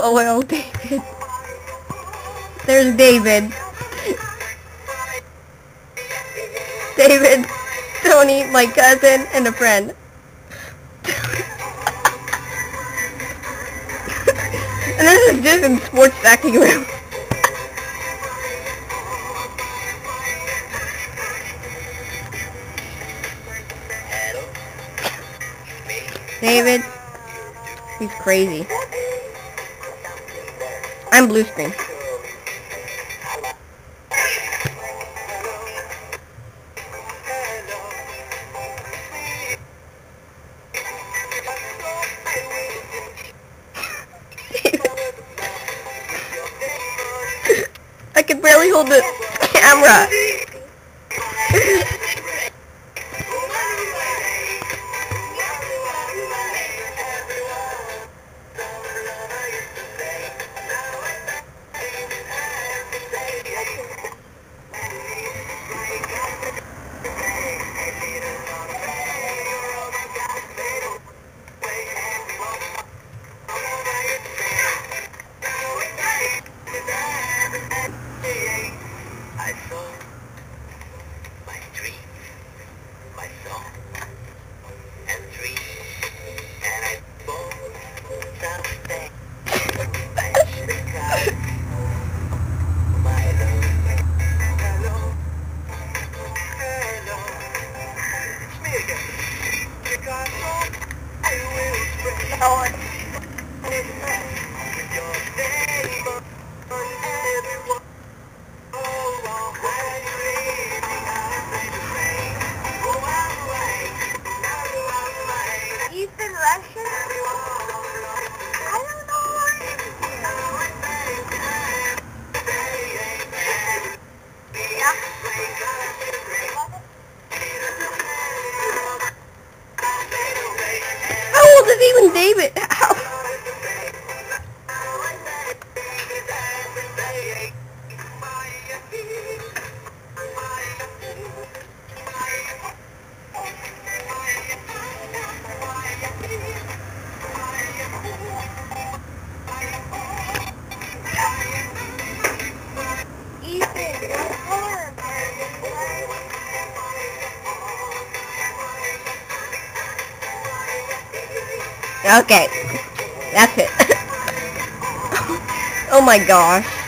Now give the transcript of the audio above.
LOL, David. There's David. David, Tony, my cousin, and a friend. And this is just in sports stacking room. David, he's crazy. I'm blue screen. I can barely hold the camera. Ethan Russian? I don't know. How old is even David? How? Okay, that's it. Oh my gosh.